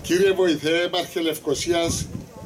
Κύριε Βοηθέ, Έπαρχε Λευκωσίας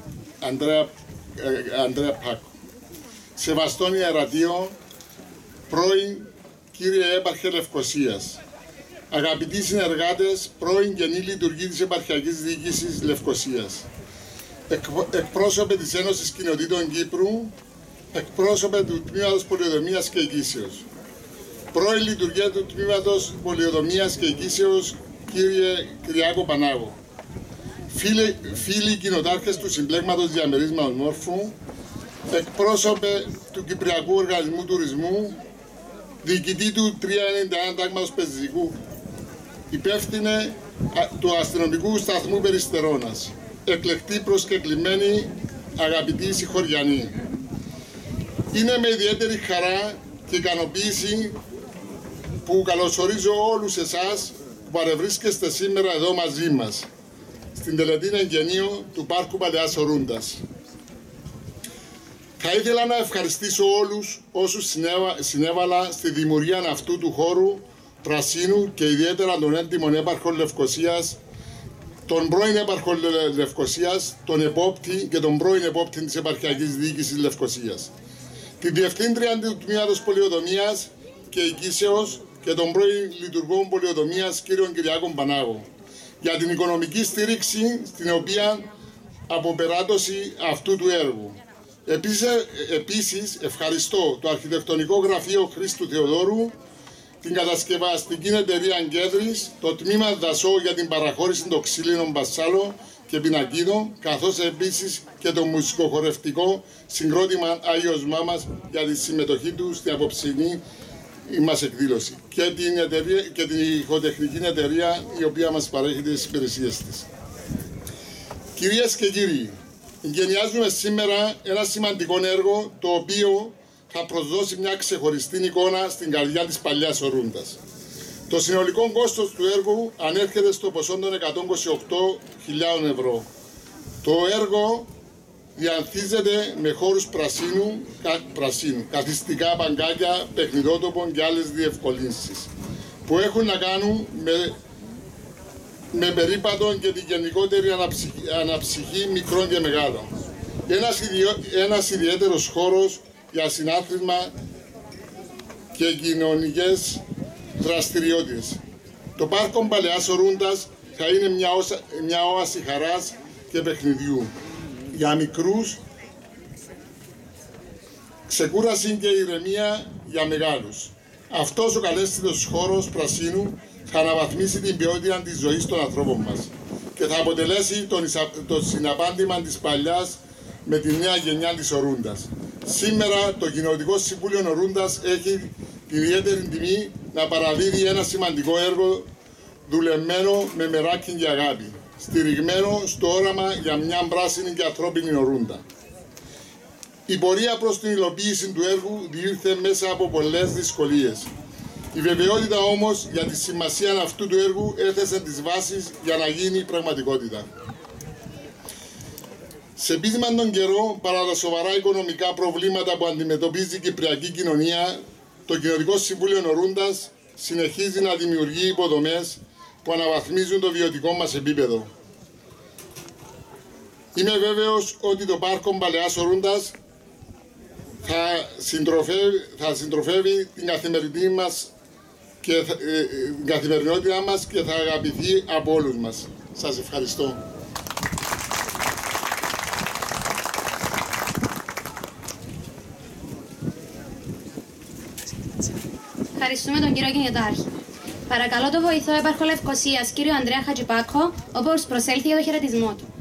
Ανδρέα Πάκο. Σεβαστόν Ιερατείο, πρώην κύριε Έπαρχε Λευκωσίας. Αγαπητοί συνεργάτες, πρώην Γενή Λειτουργή της Επαρχιακής Διοίκησης Λευκωσίας. Εκπρόσωπε της Ένωσης Κοινοτήτων Κύπρου, εκπρόσωπε του Τμήματος Πολιοδομίας και Οικήσεως. Πρώην Λειτουργία του Τμήματος Πολιοδομίας και Οικήσεως, κύριε Κυριάκο Πανάγο. Φίλοι κοινοτάρχες του Συμπλέγματος Διαμερίσματος Μόρφου, εκπρόσωπε του Κυπριακού Οργανισμού Τουρισμού, διοικητή του 391 Τάγματος Πεζικού, υπεύθυνε του Αστυνομικού Σταθμού Περιστερώνας, εκλεκτοί προσκεκλημένοι, αγαπητοί συγχωριανοί. Είναι με ιδιαίτερη χαρά και ικανοποίηση που καλωσορίζω όλους εσάς που παρευρίσκεστε σήμερα εδώ μαζί μας, στην τελετή εγγενείου του Πάρκου Παλαιάς Ορούντας. Θα ήθελα να ευχαριστήσω όλους όσους συνέβαλα στη δημιουργία αυτού του χώρου πρασίνου και ιδιαίτερα τον έντιμον έπαρχο Λευκωσίας, τον πρώην έπαρχο Λευκωσίας, τον επόπτη και τον πρώην επόπτη της Επαρχιακής Διοίκησης Λευκωσίας, την Διευθύντρια του Τμήματος Πολιοδομίας και Οικήσεως και τον πρώην Λειτουργό Πολιοδομίας κύριο Κυριάκο Πανάγο, για την οικονομική στήριξη στην οποία αποπεράτωση αυτού του έργου. Επίσης, ευχαριστώ το Αρχιτεκτονικό Γραφείο Χρήστου Θεοδόρου, την κατασκευαστική εταιρεία Γκέδρης, το τμήμα Δασό για την παραχώρηση των ξύλινων μπασάλων και πινακίδων, καθώς επίσης και το μουσικοχορευτικό συγκρότημα Άγιος Μάμας για τη συμμετοχή του στην απόψινή μας εκδήλωση και την ηχοτεχνική εταιρεία η οποία μας παρέχει τις υπηρεσίες της. Κυρίες και κύριοι, εγκαινιάζουμε σήμερα ένα σημαντικό έργο το οποίο θα προσδώσει μια ξεχωριστή εικόνα στην καρδιά της παλιάς Ορούντας. Το συνολικό κόστος του έργου ανέρχεται στο ποσό των 128.000 ευρώ. Το έργο διανθίζεται με χώρους πρασίνου, καθιστικά μπαγκάκια, παιχνιδότοπων και άλλες διευκολύνσεις που έχουν να κάνουν με περίπατο και την γενικότερη αναψυχή μικρών και μεγάλων. Ένας ιδιαίτερος χώρος για συνάθλημα και κοινωνικές δραστηριότητες. Το Πάρκο Παλαιάς Ορούντας θα είναι μια όαση χαράς και παιχνιδιού για μικρούς, ξεκούραση και ηρεμία για μεγάλους. Αυτός ο καλέσθητος χώρος πρασίνου θα αναβαθμίσει την ποιότητα της ζωής των ανθρώπων μας και θα αποτελέσει το συναπάντημα της παλιάς με τη νέα γενιά της Ορούντας. Σήμερα το Κοινοτικό Συμβούλιο Ορούντας έχει την ιδιαίτερη τιμή να παραδίδει ένα σημαντικό έργο δουλεμένο με μεράκι και αγάπη, στηριγμένο στο όραμα για μια πράσινη και ανθρώπινη Ορούντα. Η πορεία προς την υλοποίηση του έργου διήλθε μέσα από πολλές δυσκολίες. Η βεβαιότητα όμως για τη σημασία αυτού του έργου έθεσε τις βάσεις για να γίνει πραγματικότητα. Σε πείσμαν καιρό, παρά τα σοβαρά οικονομικά προβλήματα που αντιμετωπίζει η κυπριακή κοινωνία, το Κοινοτικό Συμβούλιο Ορούντας συνεχίζει να δημιουργεί υποδομές που αναβαθμίζουν το βιωτικό μας επίπεδο. Είμαι βέβαιος ότι το Πάρκο Παλαιάς Ορούντας θα συντροφεύει την καθημερινότητά μας και θα αγαπηθεί από όλους μας. Σας ευχαριστώ. Ευχαριστούμε τον κύριο Γενιωτάρχη. Παρακαλώ τον βοηθό έπαρχο Λευκωσίας, κύριο Ανδρέα Χατζηπάκο, όπως προσέλθει για το χαιρετισμό του.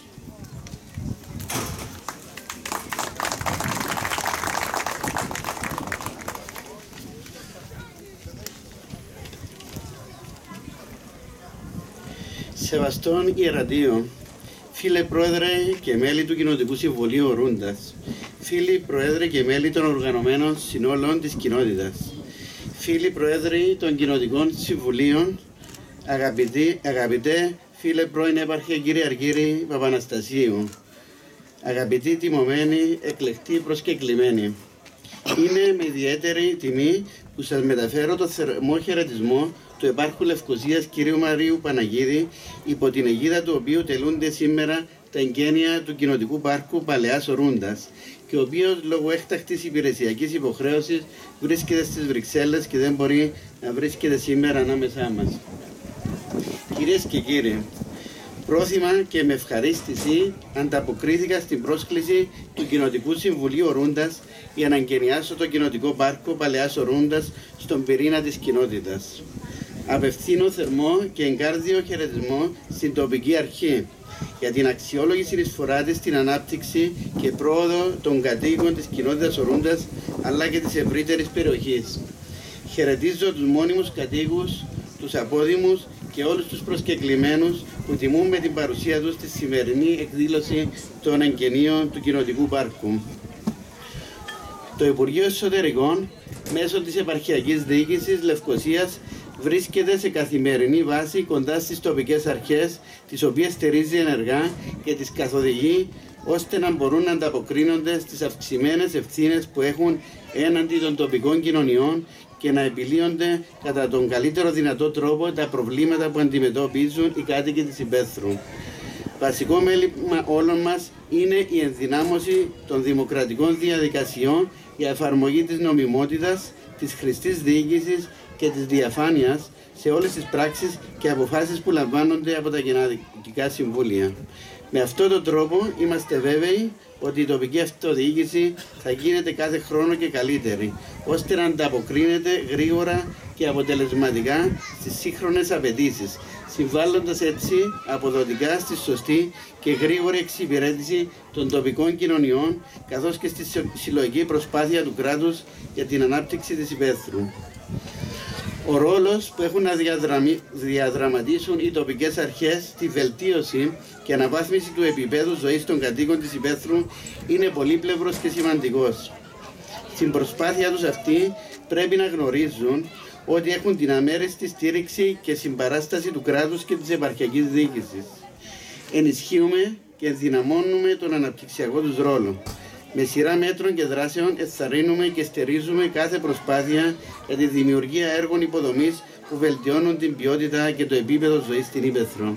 Σεβαστόν Ιερατείο, φίλε Πρόεδρε και μέλη του Κοινοτικού Συμβουλίου Ορούντας, φίλοι Πρόεδρε και μέλη των οργανωμένων συνόλων της κοινότητας, φίλοι Πρόεδροι των Κοινοτικών Συμβουλίων, αγαπητέ φίλε πρώην Έπαρχε κύριε Αργύρη Παπαναστασίου, αγαπητοί τιμωμένοι, εκλεκτοί προσκεκλημένοι. Είναι με ιδιαίτερη τιμή που σας μεταφέρω το θερμό χαιρετισμό του επάρχου Λευκωσίας κ. Μαρίου Παναγίδη, υπό την αιγίδα του οποίου τελούνται σήμερα τα εγγένεια του Κοινοτικού Πάρκου Παλαιάς Ορούντας, και ο οποίος λόγω έκτακτης υπηρεσιακής υποχρέωσης βρίσκεται στις Βρυξέλλες και δεν μπορεί να βρίσκεται σήμερα ανάμεσά μας. Κυρίες και κύριοι, πρόθυμα και με ευχαρίστηση ανταποκρίθηκα στην πρόσκληση του Κοινοτικού Συμβουλίου Ορούντας για να εγκαινιάσω το Κοινοτικό Πάρκο Παλαιάς Ορούντας στον πυρήνα της κοινότητας. Απευθύνω θερμό και εγκάρδιο χαιρετισμό στην τοπική αρχή για την αξιόλογη συνεισφορά της στην ανάπτυξη και πρόοδο των κατοίκων της κοινότητας Ορούντας αλλά και της ευρύτερης περιοχής. Χαιρετίζω τους μόνιμους κατοίκους, τους απόδημους και όλους τους προσκεκλημένους που τιμούν με την παρουσία τους στη σημερινή εκδήλωση των εγγενείων του Κοινοτικού Πάρκου. Το Υπουργείο Εσωτερικών, μέσω της Επαρχιακής Διοίκησης Λευκωσίας, βρίσκεται σε καθημερινή βάση κοντά στις τοπικές αρχές, τις οποίες στηρίζει ενεργά και τις καθοδηγεί, ώστε να μπορούν να ανταποκρίνονται στις αυξημένες ευθύνες που έχουν έναντι των τοπικών κοινωνιών και να επιλύονται κατά τον καλύτερο δυνατό τρόπο τα προβλήματα που αντιμετωπίζουν οι κάτοικοι της υπαίθρου. Βασικό μέλημα όλων μας είναι η ενδυνάμωση των δημοκρατικών διαδικασιών για εφαρμογή της νομιμότητας, της χρηστής διοίκησης και της διαφάνειας σε όλες τις πράξεις και αποφάσεις που λαμβάνονται από τα κοινοτικά συμβούλια. Με αυτόν τον τρόπο είμαστε βέβαιοι ότι η τοπική αυτοδιοίκηση θα γίνεται κάθε χρόνο και καλύτερη, ώστε να ανταποκρίνεται γρήγορα και αποτελεσματικά στις σύγχρονες απαιτήσεις, συμβάλλοντας έτσι αποδοτικά στη σωστή και γρήγορη εξυπηρέτηση των τοπικών κοινωνιών, καθώς και στη συλλογική προσπάθεια του κράτους για την ανάπτυξη της υπαίθρου. Ο ρόλος που έχουν να διαδραματίσουν οι τοπικές αρχές στη βελτίωση και αναβάθμιση του επίπεδου ζωής των κατοίκων της υπαίθρου είναι πολύπλευρος και σημαντικός. Στην προσπάθεια τους αυτή πρέπει να γνωρίζουν ότι έχουν την αμέριστη στήριξη και συμπαράσταση του κράτους και της επαρχιακής διοίκησης. Ενισχύουμε και ενδυναμώνουμε τον αναπτυξιακό τους ρόλο. Με σειρά μέτρων και δράσεων ενθαρρύνουμε και στηρίζουμε κάθε προσπάθεια για τη δημιουργία έργων υποδομής που βελτιώνουν την ποιότητα και το επίπεδο ζωής στην Ήπεθρο.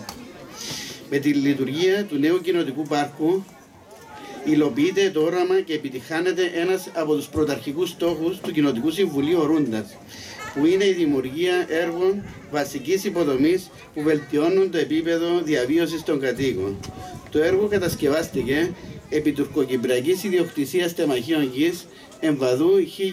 Με τη λειτουργία του νέου κοινοτικού πάρκου υλοποιείται το όραμα και επιτυχάνεται ένας από τους πρωταρχικούς στόχους του Κοινοτικού Συμβουλίου Ορούντας, που είναι η δημιουργία έργων βασικής υποδομής που βελτιώνουν το επίπεδο διαβίωσης των κατοίκων. Το έργο κατασκευάστηκε επί τουρκοκυπριακής ιδιοκτησίας τεμαχίων γης εμβαδού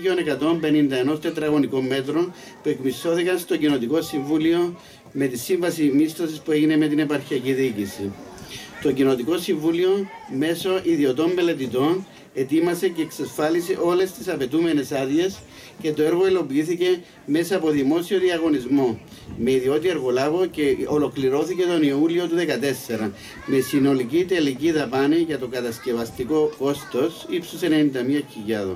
1.151 τετραγωνικών μέτρων που εκμισθώθηκαν στο Κοινοτικό Συμβούλιο με τη σύμβαση μίσθωσης που έγινε με την Επαρχιακή Διοίκηση. Το Κοινοτικό Συμβούλιο μέσω ιδιωτών μελετητών ετοίμασε και εξασφάλισε όλες τις απαιτούμενες άδειες και το έργο υλοποιήθηκε μέσα από δημόσιο διαγωνισμό με ιδιώτη εργολάβο και ολοκληρώθηκε τον Ιούλιο του 2014 με συνολική τελική δαπάνη για το κατασκευαστικό κόστος ύψους 91.000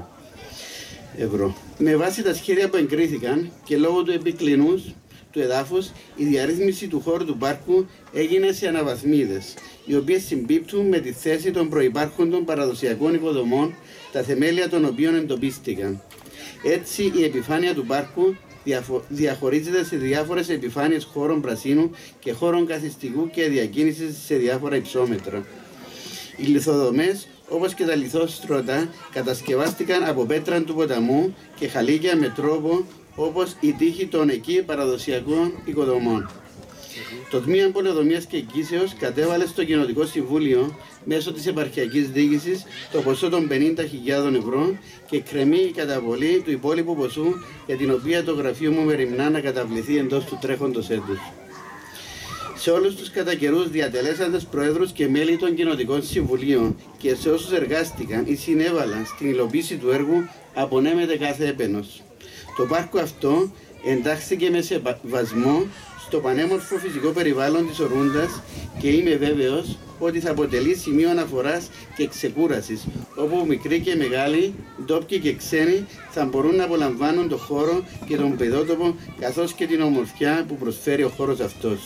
ευρώ. Με βάση τα σχέδια που εγκρίθηκαν και λόγω του επικλινούς του εδάφους, η διαρρύθμιση του χώρου του πάρκου έγινε σε αναβαθμίδες, οι οποίες συμπίπτουν με τη θέση των προϋπάρχοντων παραδοσιακών υποδομών, τα θεμέλια των οποίων εντοπίστηκαν. Έτσι, η επιφάνεια του πάρκου διαχωρίζεται σε διάφορες επιφάνειες χώρων πρασίνου και χώρων καθιστικού και διακίνησης σε διάφορα υψόμετρα. Οι λιθοδομές, όπως και τα λιθόστρωτα, κατασκευάστηκαν από πέτρα του ποταμού και χαλίκια με τρόπο όπως η τύχη των εκεί παραδοσιακών οικοδομών. Το Τμήμα Πολεοδομίας και Εκκήσεως κατέβαλε στο Κοινοτικό Συμβούλιο μέσω της Επαρχιακής Διοίκησης το ποσό των 50.000 ευρώ και κρεμεί η καταβολή του υπόλοιπου ποσού για την οποία το γραφείο μου μεριμνά να καταβληθεί εντός του τρέχοντος έτους. Σε όλους τους κατά καιρούς διατελέσαντες προέδρους και μέλη των Κοινοτικών Συμβουλίων και σε όσους εργάστηκαν ή συνέβαλαν στην υλοποίηση του έργου απονέμεται κάθε έπαινος. Το πάρκο αυτό εντάχθηκε με σεβασμό στο πανέμορφο φυσικό περιβάλλον της Ορούντας και είμαι βέβαιος ότι θα αποτελεί σημείο αναφοράς και ξεκούρασης, όπου μικροί και μεγάλοι, ντόπιοι και ξένοι θα μπορούν να απολαμβάνουν τον χώρο και τον παιδότοπο καθώς και την ομορφιά που προσφέρει ο χώρος αυτός.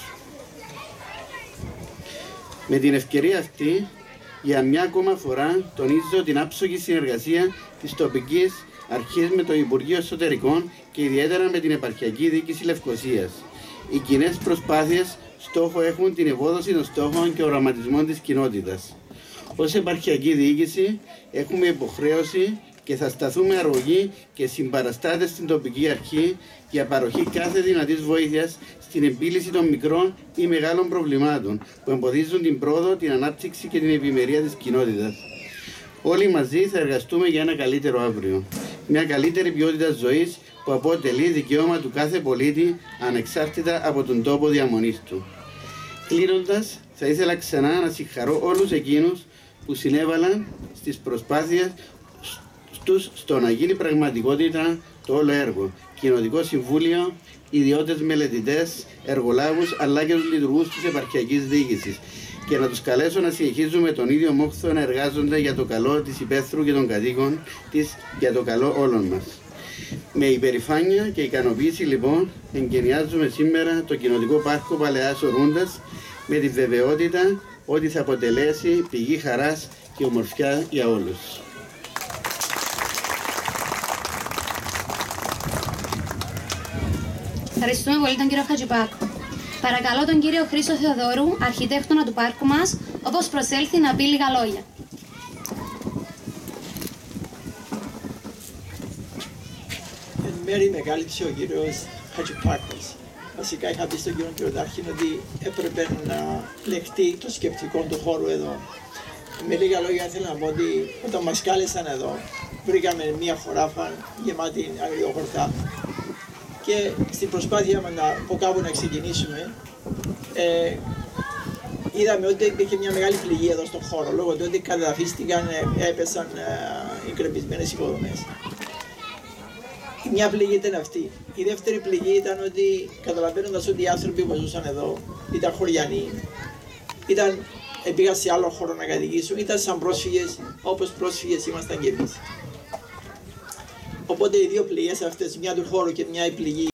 Με την ευκαιρία αυτή, για μια ακόμα φορά τονίζω την άψογη συνεργασία της τοπικής αρχής με το Υπουργείο Εσωτερικών και ιδιαίτερα με την Επαρχιακή Διοίκηση Λευκωσίας. Οι κοινές προσπάθειες στόχο έχουν την ευόδοση των στόχων και οραματισμών της κοινότητας. Ως Επαρχιακή Διοίκηση έχουμε υποχρέωση και θα σταθούμε αρρωγοί και συμπαραστάτες στην τοπική αρχή για παροχή κάθε δυνατής βοήθειας στην επίλυση των μικρών ή μεγάλων προβλημάτων που εμποδίζουν την πρόοδο, την ανάπτυξη και την ευημερία της κοινότητας. Όλοι μαζί θα εργαστούμε για ένα καλύτερο αύριο. Μια καλύτερη ποιότητα ζωής που αποτελεί δικαίωμα του κάθε πολίτη ανεξάρτητα από τον τόπο διαμονής του. Κλείνοντας, θα ήθελα ξανά να συγχαρώ όλους εκείνους που συνέβαλαν στις προσπάθειες τους στο να γίνει πραγματικότητα το όλο έργο. Κοινοτικό Συμβούλιο, ιδιώτες μελετητές, εργολάβους αλλά και τους λειτουργούς της Επαρχιακής Διοίκησης και να τους καλέσω να συνεχίζουμε τον ίδιο μόχθο να εργάζονται για το καλό της υπαίθρου και των κατοίκων της, για το καλό όλων μας. Με υπερηφάνεια και ικανοποίηση λοιπόν εγκαινιάζουμε σήμερα το Κοινοτικό Πάρκο Παλαιάς Ορούντας με τη βεβαιότητα ότι θα αποτελέσει πηγή χαράς και ομορφιά για όλους. Ευχαριστούμε πολύ τον κύριο Χατζηπάκο. Παρακαλώ τον κύριο Χρήστο Θεοδόρου, αρχιτέκτονα του πάρκου μας, όπως προσέλθει να πει λίγα λόγια. Εν μέρει με κάλυψε ο κύριος Χατζηπάκος. Βασικά είχα πει στον κύριο Πυροτάρχη ότι έπρεπε να λεχτεί το σκεπτικό του χώρου εδώ. Με λίγα λόγια θέλω να πω ότι όταν μας κάλεσαν εδώ βρήκαμε μια χωράφα γεμάτη αγριόχορτα και στην προσπάθεια μας από κάπου να ξεκινήσουμε είδαμε ότι υπήρχε μια μεγάλη πληγή εδώ στον χώρο λόγω του ότι καταδαφίστηκαν, έπεσαν οι κρεμισμένες υποδομές. Μια πληγή ήταν αυτή. Η δεύτερη πληγή ήταν ότι καταλαβαίνοντας ότι οι άνθρωποι που ζούσαν εδώ ήταν χωριανοί, πήγαν σε άλλο χώρο να κατοικήσουν, ήταν σαν πρόσφυγες όπως πρόσφυγες ήμασταν και εμείς. Οπότε οι δύο πληγές αυτές, μια του χώρου και μια η πληγή